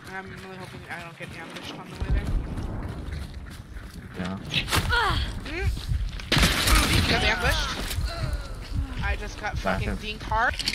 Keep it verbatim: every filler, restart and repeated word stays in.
I'm really hoping I don't get ambushed on the way there. Yeah. Mm. Speaking of ambushed, I just got fucking dinked hard.